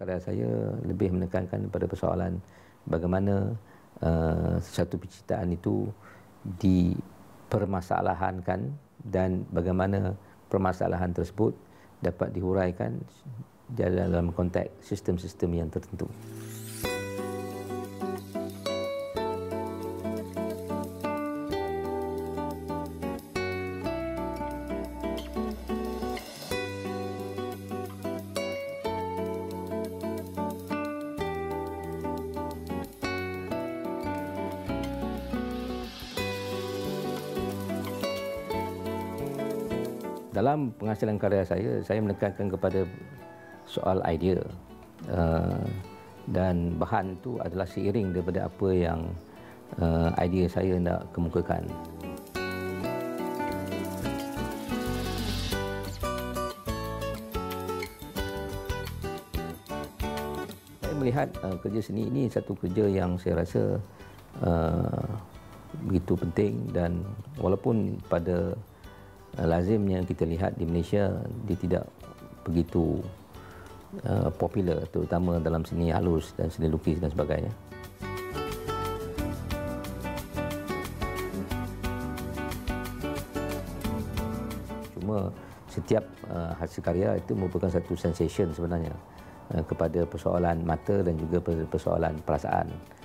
karya saya lebih menekankan pada persoalan bagaimana satu penciptaan itu dipermasalahankan dan bagaimana permasalahan tersebut dapat dihuraikan dalam konteks sistem-sistem yang tertentu. Dalam penghasilan karya saya menekankan kepada soal idea dan bahan itu adalah seiring daripada apa yang idea saya nak kemukakan. Saya melihat kerja seni ini satu kerja yang saya rasa begitu penting, dan walaupun pada lazimnya kita lihat di Malaysia dia tidak begitu popular, terutama dalam seni halus dan seni lukis dan sebagainya. Cuma setiap hasil karya itu merupakan satu sensation sebenarnya kepada persoalan mata dan juga persoalan perasaan.